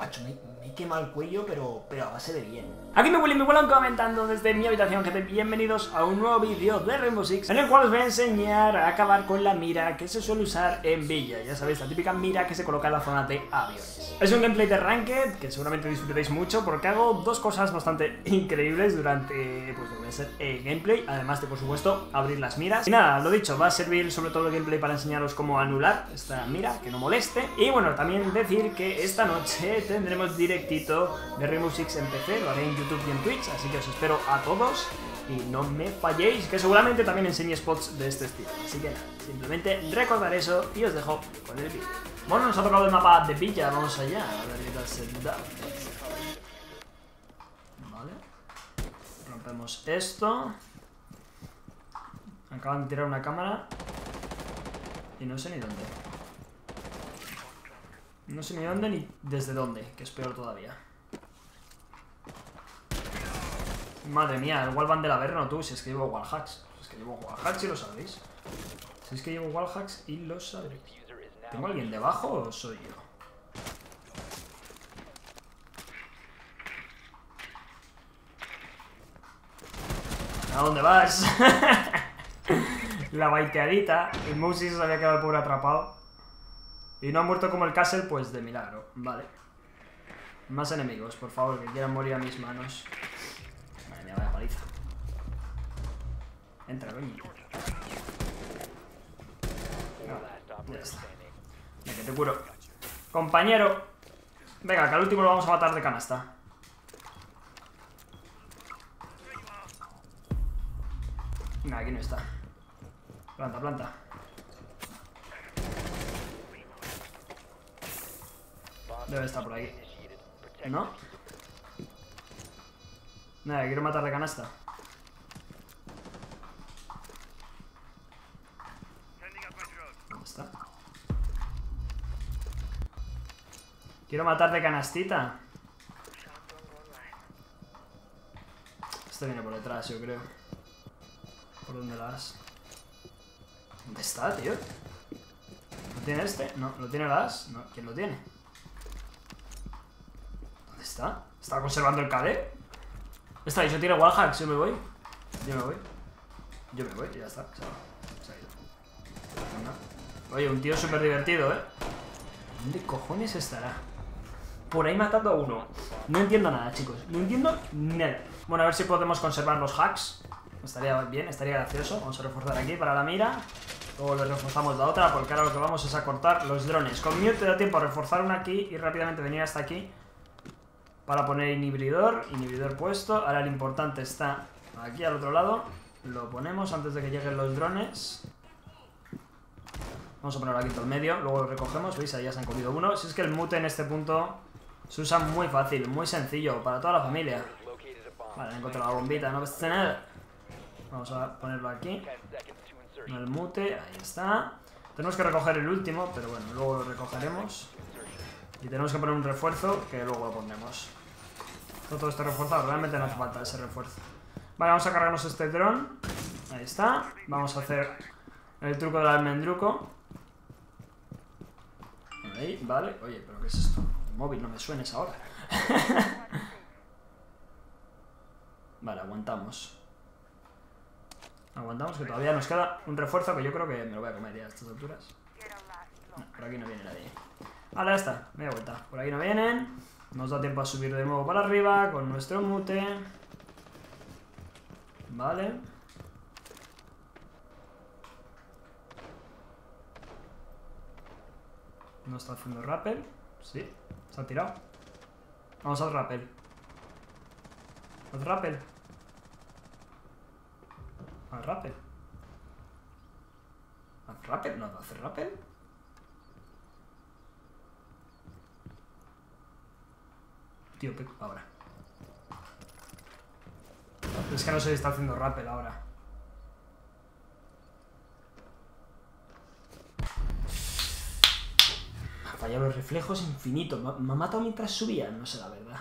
Macho, me he quemado el cuello, pero a base de bien. Aquí me Willy, me vuelan comentando desde mi habitación, gente. Bienvenidos a un nuevo vídeo de Rainbow Six, en el cual os voy a enseñar a acabar con la mira que se suele usar en Villa. Ya sabéis, la típica mira que se coloca en la zona de aviones. Es un gameplay de Ranked que seguramente disfrutéis mucho, porque hago dos cosas bastante increíbles durante, pues, lo que va a ser el gameplay, además de, por supuesto, abrir las miras. Y nada, lo dicho, va a servir sobre todo el gameplay para enseñaros cómo anular esta mira, que no moleste. Y bueno, también decir que esta noche tendremos directito de Rainbow Six en PC, lo haré en YouTube y en Twitch, así que os espero a todos y no me falléis, que seguramente también enseñe spots de este estilo. Así que nada, simplemente recordar eso y os dejo con el vídeo. Bueno, nos ha tocado el mapa de Villa, vamos allá, a ver qué tal se da. Vale, rompemos esto. Acaban de tirar una cámara y no sé ni dónde. No sé ni dónde ni desde dónde, que es peor todavía. Madre mía, el wallbang del Averno, tú, si es que llevo wallhacks. Si es que llevo wallhacks y lo sabéis. Si es que llevo wallhacks y lo sabréis. ¿Tengo alguien debajo o soy yo? ¿A dónde vas? La baiteadita. El Mousy se había quedado el pobre atrapado. Y no ha muerto como el Castle, pues de milagro. Vale. Más enemigos, por favor, que quieran morir a mis manos. Madre mía, vaya paliza. Entra, coño. No, ya está. Venga, que te curo. Compañero. Venga, que al último lo vamos a matar de canasta. Venga, aquí no está. Planta, planta. Debe estar por aquí. ¿No? Nada, quiero matar de canasta. ¿Dónde está? Quiero matar de canastita. Este viene por detrás, yo creo. ¿Por dónde la has? ¿Dónde está, tío? ¿Lo tiene este? No, ¿lo tiene la as? No, ¿quién lo tiene? ¿Dónde está? ¿Está conservando el KD? Está, yo tiene wallhacks, yo me voy. Yo me voy. Yo me voy, ya está. Se ha ido. Venga. Oye, un tío súper divertido, ¿eh? ¿Dónde cojones estará? Por ahí matando a uno. No entiendo nada, chicos. No entiendo nada. Bueno, a ver si podemos conservar los hacks. Estaría bien, estaría gracioso. Vamos a reforzar aquí para la mira. Luego le reforzamos la otra, porque ahora lo que vamos es a cortar los drones. Con Mute te da tiempo a reforzar una aquí y rápidamente venir hasta aquí para poner inhibidor. Inhibidor puesto. Ahora lo importante está aquí al otro lado. Lo ponemos antes de que lleguen los drones. Vamos a ponerlo aquí en todo el medio. Luego lo recogemos. ¿Veis? Ahí ya se han comido uno. Si es que el mute en este punto se usa muy fácil, muy sencillo, para toda la familia. Vale, he encontrado la bombita, no pasa nada. Vamos a ponerlo aquí. El mute, ahí está. Tenemos que recoger el último, pero bueno, luego lo recogeremos. Y tenemos que poner un refuerzo, que luego lo pondremos. Todo esto reforzado, realmente no hace falta ese refuerzo. Vale, vamos a cargarnos este dron. Ahí está. Vamos a hacer el truco del almendruco. Ahí, vale. Oye, ¿pero qué es esto? El móvil, no me suenes ahora. Vale, aguantamos. Aguantamos, que todavía nos queda un refuerzo que yo creo que me lo voy a comer ya a estas alturas. No, por aquí no viene nadie. Vale, ya está, media vuelta. Por aquí no vienen. Nos da tiempo a subir de nuevo para arriba con nuestro mute. Vale. ¿No está haciendo rappel? Sí, se ha tirado. Vamos al rappel. Al rappel. Al rappel. ¿Al rappel? ¿No hace rappel? Tío, ahora. Es que no sé si está haciendo rappel ahora. Me ha fallado los reflejos infinito. Me ha matado mientras subía. No sé la verdad.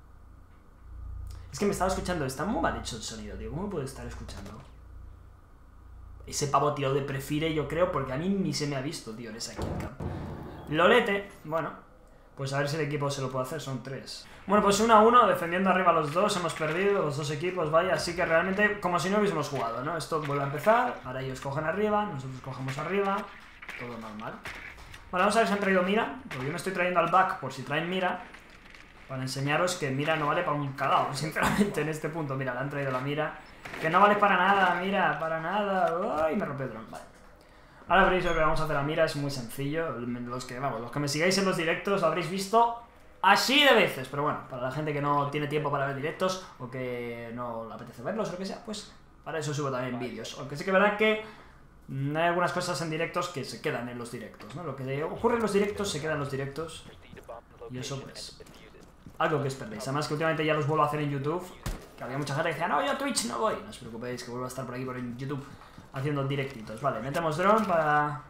Es que me estaba escuchando. Está muy mal hecho el sonido, tío. ¿Cómo me puedo estar escuchando? Ese pavo tirado de prefire, yo creo, porque a mí ni se me ha visto, tío, en esa killcam. Lolete, bueno. Pues a ver si el equipo se lo puede hacer, son 3. Bueno, pues 1-1, defendiendo arriba los dos, hemos perdido, los dos equipos, vaya, así que realmente como si no hubiésemos jugado, ¿no? Esto vuelve a empezar, ahora ellos cogen arriba, nosotros cogemos arriba, todo normal. Bueno, vamos a ver si han traído mira, porque yo me estoy trayendo al back por si traen mira, para enseñaros que mira no vale para un cagao, sinceramente, en este punto. Mira, le han traído la mira, que no vale para nada, mira, para nada. Ay, me rompe el dron, vale. Ahora veréis lo que vamos a hacer a mira, es muy sencillo. Los que me sigáis en los directos lo habréis visto así de veces. Pero bueno, para la gente que no tiene tiempo para ver directos o que no le apetece verlos o lo que sea, pues para eso subo también vídeos. Aunque sí que es verdad que hay algunas cosas en directos que se quedan en los directos, ¿no? Lo que ocurre en los directos se queda en los directos. Y eso pues, algo que os perdéis. Además que últimamente ya los vuelvo a hacer en YouTube. Que había mucha gente que decía, no, yo a Twitch no voy. No os preocupéis que vuelvo a estar por aquí por YouTube haciendo directitos. Vale, metemos drone para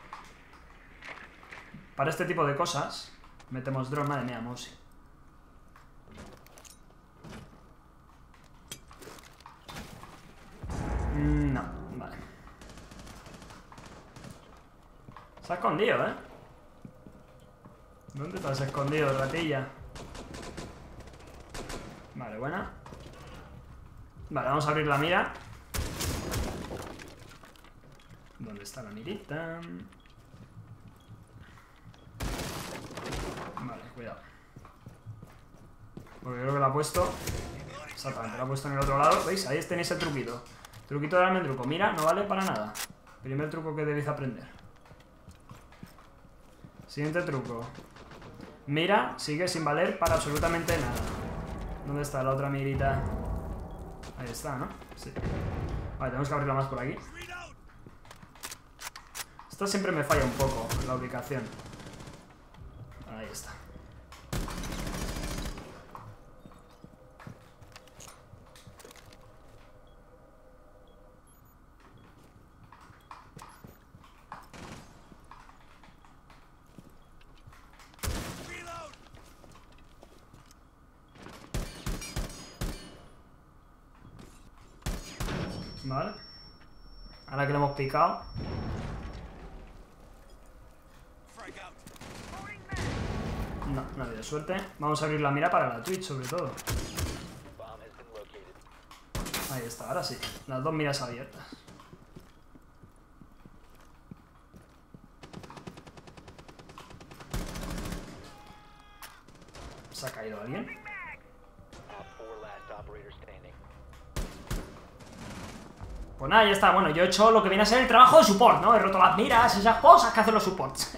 este tipo de cosas. Metemos drone, madre mía, mouse. No, vale. Se ha escondido, ¿eh? ¿Dónde te has escondido, ratilla? Vale, buena. Vale, vamos a abrir la mira. ¿Dónde está la mirita? Vale, cuidado. Porque creo que la ha puesto. Exactamente, la ha puesto en el otro lado. ¿Veis? Ahí tenéis el truquito. Truquito del almendruco. Mira, no vale para nada. Primer truco que debéis aprender. Siguiente truco. Mira, sigue sin valer para absolutamente nada. ¿Dónde está la otra mirita? Ahí está, ¿no? Sí. Vale, tenemos que abrirla más por aquí. Esta siempre me falla un poco, la ubicación. Ahí está. Vale. Ahora que lo hemos picado. No, no ha habido suerte. Vamos a abrir la mira para la Twitch, sobre todo. Ahí está, ahora sí. Las dos miras abiertas. ¿Se ha caído alguien? Pues nada, ya está. Bueno, yo he hecho lo que viene a ser el trabajo de support, ¿no? He roto las miras, esas cosas que hacen los supports.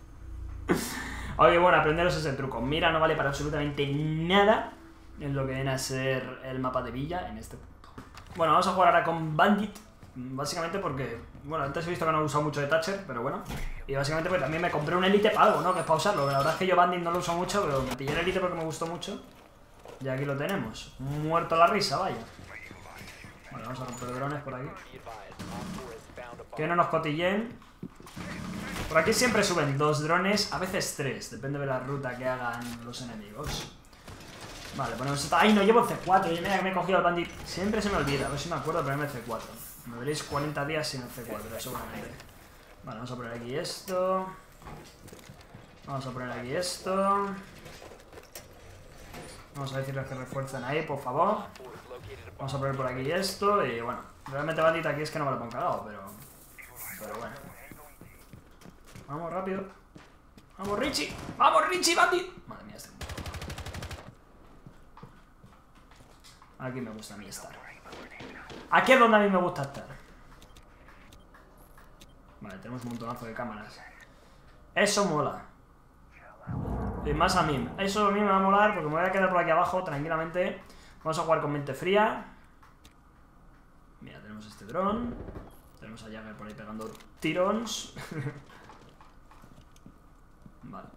Oye, bueno, aprenderos ese truco. Mira no vale para absolutamente nada en lo que viene a ser el mapa de Villa en este punto. Bueno, vamos a jugar ahora con Bandit. Básicamente porque, bueno, antes he visto que no he usado mucho de Thatcher, pero bueno. Y básicamente porque también me compré un Elite para algo, ¿no? Que es para usarlo. La verdad es que yo Bandit no lo uso mucho, pero me pillé el Elite porque me gustó mucho. Y aquí lo tenemos. Muerto la risa, vaya. Vale, vamos a romper drones por aquí. Que no nos cotillen. Por aquí siempre suben 2 drones, a veces 3. Depende de la ruta que hagan los enemigos. Vale, ponemos esta. ¡Ay, no llevo el C4! Y mira que me he cogido el Bandit. Siempre se me olvida, a ver si me acuerdo de ponerme el C4. Me veréis 40 días sin el C4, seguramente. Vale, vamos a poner aquí esto. Vamos a poner aquí esto. Vamos a decirles que refuercen ahí, por favor. Vamos a poner por aquí esto. Y bueno, realmente Bandit aquí es que no me lo he cagado, pero bueno. Vamos, rápido. Vamos, Richie. Vamos, Richie, Bandit. Madre mía, este. Aquí me gusta a mí estar. Aquí es donde a mí me gusta estar. Vale, tenemos un montonazo de cámaras. Eso mola. Y más a mí. Eso a mí me va a molar porque me voy a quedar por aquí abajo tranquilamente. Vamos a jugar con mente fría. Mira, tenemos este dron. Tenemos a Jagger por ahí pegando tirons. Vale.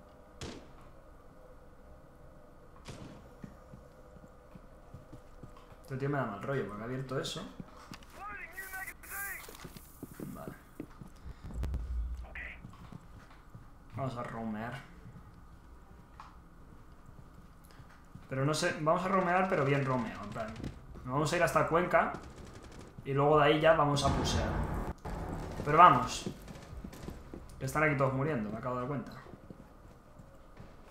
Este tío me da mal rollo porque ha abierto eso. Vale. Vamos a roamear. Pero no sé, vamos a roamear pero bien roameo, en plan. Nos vamos a ir hasta Cuenca y luego de ahí ya vamos a pusear. Pero vamos. Están aquí todos muriendo, me acabo de dar cuenta.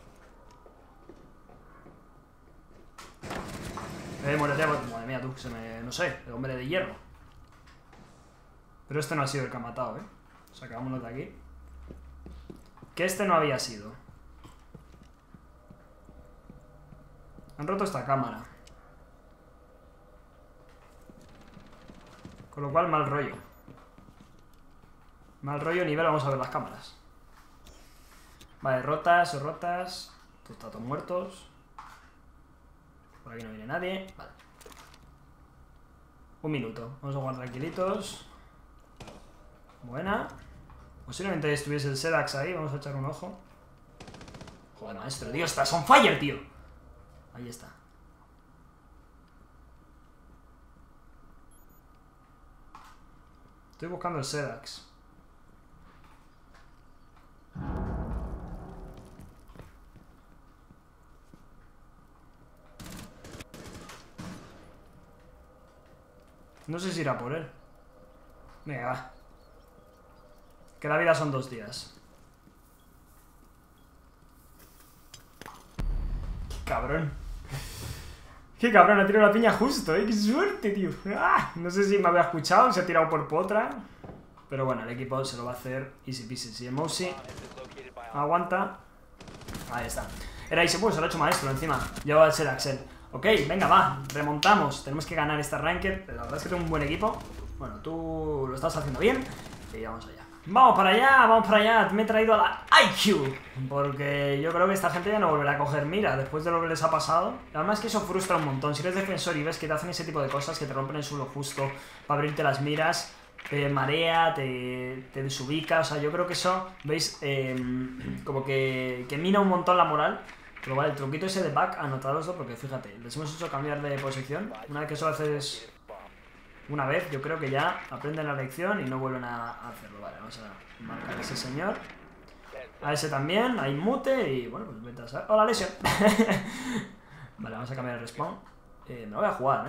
Muérete, madre mía, tú, se me... no sé, el hombre de hierro. Pero este no ha sido el que ha matado, Sacámonos de aquí. Que este no había sido. Han roto esta cámara. Con lo cual, mal rollo. Mal rollo nivel, vamos a ver las cámaras. Vale, rotas. Todos están todos muertos. Por aquí no viene nadie. Vale. Un minuto. Vamos a jugar tranquilitos. Buena. Posiblemente estuviese el Sedax ahí. Vamos a echar un ojo. Joder, maestro. Tío, estás on fire, tío. Ahí está. Estoy buscando el Sedax. No sé si irá por él. Venga, va. Que la vida son 2 días. Qué cabrón. Qué cabrón, ha tirado la piña justo, Qué suerte, tío. ¡Ah! No sé si me había escuchado, se ha tirado por potra. Pero bueno, el equipo se lo va a hacer easy peasy. Si el Mousy aguanta. Ahí está. Era easy, pues se lo ha hecho maestro encima. Lleva el ser Axel. Ok, venga, va, remontamos. Tenemos que ganar esta ranked. La verdad es que tengo un buen equipo. Bueno, tú lo estás haciendo bien. Y vamos allá. Vamos para allá. Me he traído a la IQ. Porque yo creo que esta gente ya no volverá a coger mira después de lo que les ha pasado. Además que eso frustra un montón. Si eres defensor y ves que te hacen ese tipo de cosas, que te rompen el suelo justo para abrirte las miras, te marea, te desubica. O sea, yo creo que eso, ¿veis? Como que mina un montón la moral. Pero vale, el truquito ese de back, anotadoslo, porque fíjate, les hemos hecho cambiar de posición. Una vez que eso lo haces una vez, yo creo que ya aprenden la lección y no vuelven a hacerlo. Vale, vamos a marcar a ese señor. A ese también, hay mute y bueno, pues vete a saber. ¡Hola, lesión! Vale, vamos a cambiar el respawn. Me lo voy a jugar,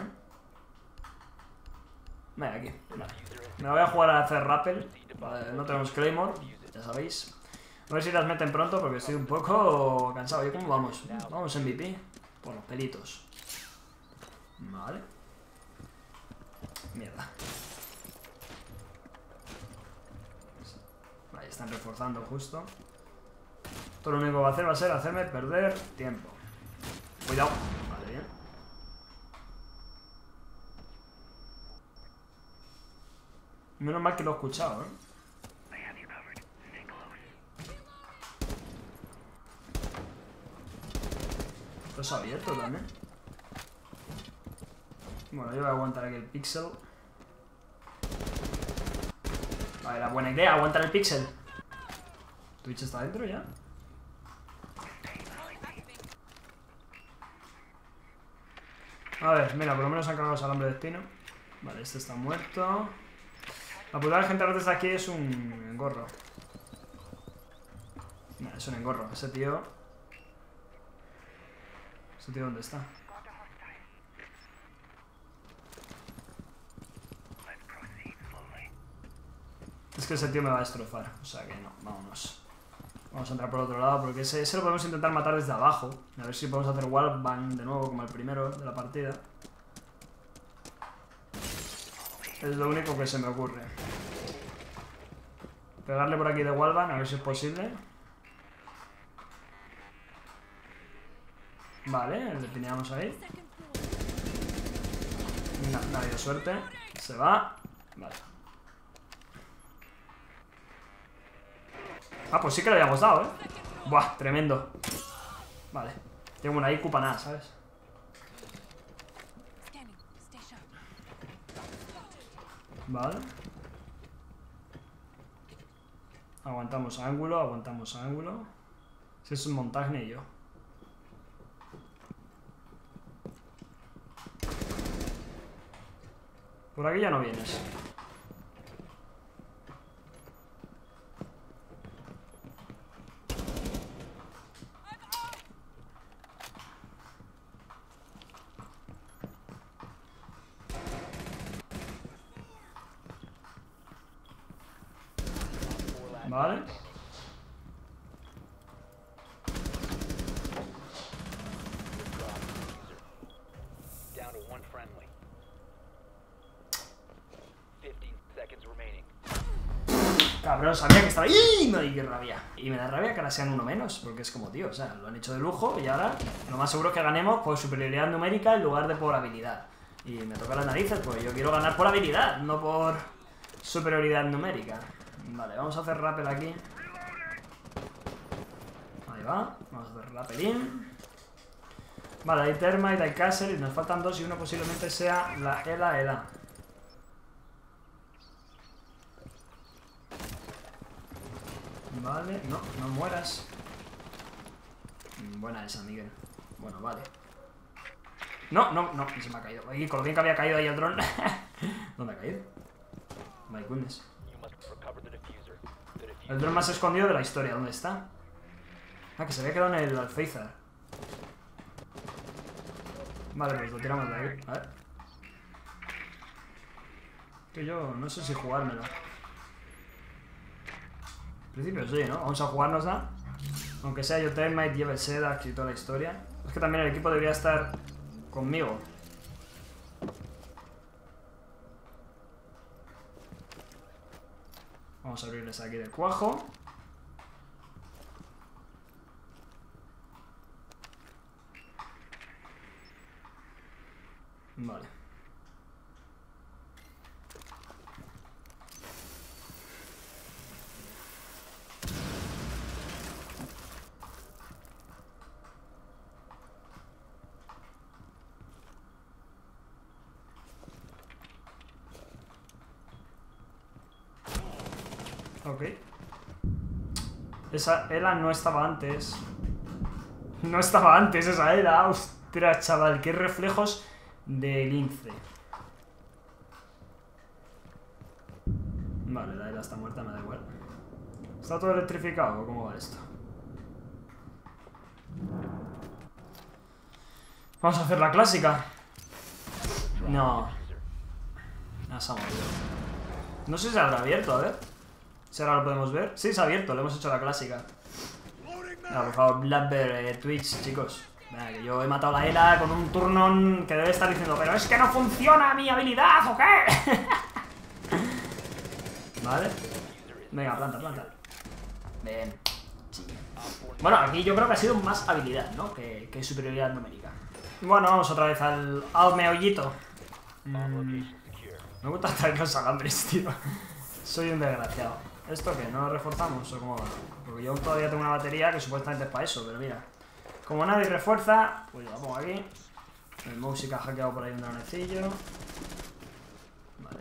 Venga, aquí. Vale. Me lo voy a jugar a hacer rappel. Vale, no tenemos Claymore, ya sabéis. A ver si las meten pronto porque estoy un poco cansado. ¿Y cómo vamos? Vamos MVP. Por los pelitos. Vale. Mierda. Ahí están reforzando justo. Todo lo único que va a hacer va a ser hacerme perder tiempo. Cuidado. Vale, bien. Menos mal que lo he escuchado, Esto es abierto también. Bueno, yo voy a aguantar aquí el pixel. Vale, la buena idea, aguantar el pixel. ¿Twitch está dentro ya? A ver, mira, por lo menos han cargado al hombre de destino. Vale, este está muerto. La putada de gente ahora desde aquí es un engorro. No, es un engorro. Ese tío... ¿Ese tío dónde está? Es que ese tío me va a destrozar. O sea que no, vámonos. Vamos a entrar por otro lado porque ese lo podemos intentar matar desde abajo. A ver si podemos hacer wallbang de nuevo como el primero de la partida. Es lo único que se me ocurre. Pegarle por aquí de wallbang a ver si es posible. Vale, le pineamos ahí. No ha habido suerte. Se va. Vale. Ah, pues sí que le habíamos dado, Buah, tremendo. Vale. Tengo una IQ para nada, ¿sabes? Vale. Aguantamos ángulo, aguantamos ángulo. Si es un montaje y yo. Por aquí ya no vienes. Vale. pero no sabía que estaba ahí. ¡Ay, qué rabia! Y me da rabia que ahora sean uno menos, porque es como, tío, o sea, lo han hecho de lujo y ahora lo más seguro es que ganemos por superioridad numérica en lugar de por habilidad. Y me toca las narices, pues yo quiero ganar por habilidad, no por superioridad numérica. Vale, vamos a hacer rappel aquí. Ahí va, vamos a hacer rappelín. Vale, hay Termite, hay Castle y nos faltan dos y uno posiblemente sea la Ela. Vale, no mueras. Buena esa, Miguel. Bueno, vale. No, se me ha caído. Ay, con lo bien que había caído ahí el dron. ¿Dónde ha caído? My goodness. El dron más escondido de la historia, ¿dónde está? Ah, que se había quedado en el Alféizar. Vale, pues lo tiramos de ahí. A ver. Que yo no sé si jugármelo. En principio sí, ¿no? Vamos a jugárnosla. Aunque sea yo Termite, lleve Sedax y toda la historia. Es que también el equipo debería estar conmigo. Vamos a abrirles aquí de cuajo. Vale. Ok. Esa Ela no estaba antes. No estaba antes esa Ela. Ostras, chaval. Qué reflejos de lince. Vale, la Ela está muerta, me da igual. ¿Está todo electrificado o cómo va esto? Vamos a hacer la clásica. No. Ya se ha movido. No sé si se habrá abierto, a ver. Si ahora lo podemos ver. Sí, se ha abierto, le hemos hecho la clásica. No, por favor, Blackbear, Twitch, chicos. Venga, que yo he matado a la Ela con un turnon que debe estar diciendo, pero es que no funciona mi habilidad, ¿o qué? Vale. Venga, planta. Bien. Sí. Bueno, aquí yo creo que ha sido más habilidad, ¿no? Que superioridad numérica. Bueno, vamos otra vez al meollito. Me gusta traer los alambres, tío. Soy un desgraciado. ¿Esto qué? ¿No lo reforzamos o cómo va? Porque yo todavía tengo una batería que supuestamente es para eso, pero mira. Como nadie refuerza, pues yo la pongo aquí. El música ha hackeado por ahí un dronecillo. Vale.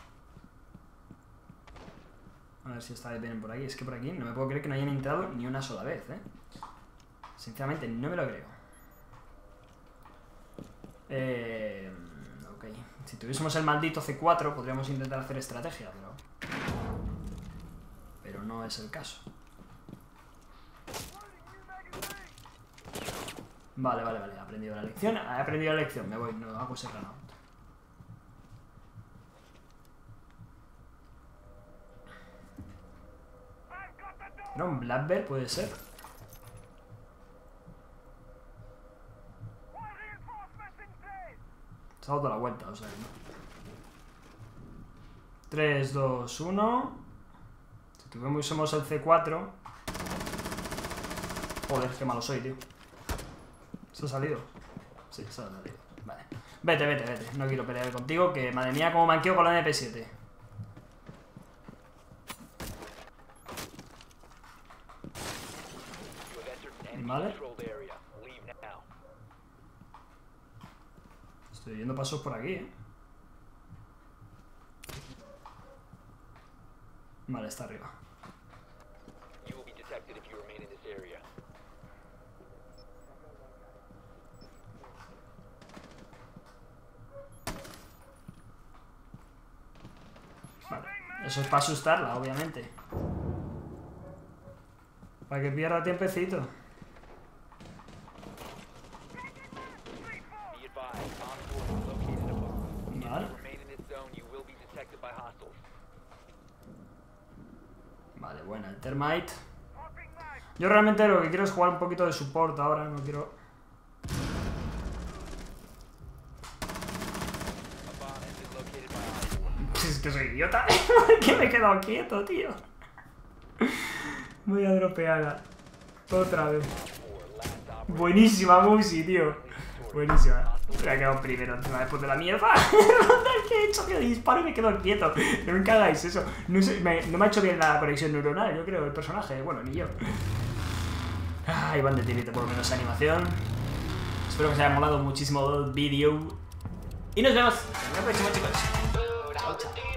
A ver si esta vez vienen por aquí. Es que por aquí no me puedo creer que no hayan entrado ni una sola vez, ¿eh? Sinceramente, no me lo creo. Ok. Si tuviésemos el maldito C4, podríamos intentar hacer estrategia, pero no es el caso. Vale, he aprendido la lección. He aprendido la lección, me voy, no hago ese run-out. ¿Era un Blackbear? Puede ser. Se ha dado la vuelta, o sea que no. 3, 2, 1. Si tuviésemos el C4. Joder, qué malo soy, tío. ¿Se ha salido? Sí, se ha salido. Vale. Vete. No quiero pelear contigo, que madre mía, como manqueo con la MP7. Vale. Estoy viendo pasos por aquí, ¿eh? Vale, está arriba. Vale, eso es para asustarla, obviamente. Para que pierda tiempecito. Vale. Vale, buena, el Termite. Yo realmente lo que quiero es jugar un poquito de support ahora, no quiero... Es que soy idiota. ¿Por qué me he quedado quieto, tío? Voy a dropeada. Otra vez. Buenísima Musi, tío. Buenísima. Me ha quedado primero encima después de la mierda. ¿Qué he hecho? Que disparo y me quedo quieto. No me cagáis eso. No, sé, no me ha hecho bien la conexión neuronal, yo creo, el personaje. Bueno, ni yo. Iván de tirito por lo menos animación. Espero que os haya molado muchísimo el vídeo. Y nos vemos en la próxima, chicos. Chao, chao.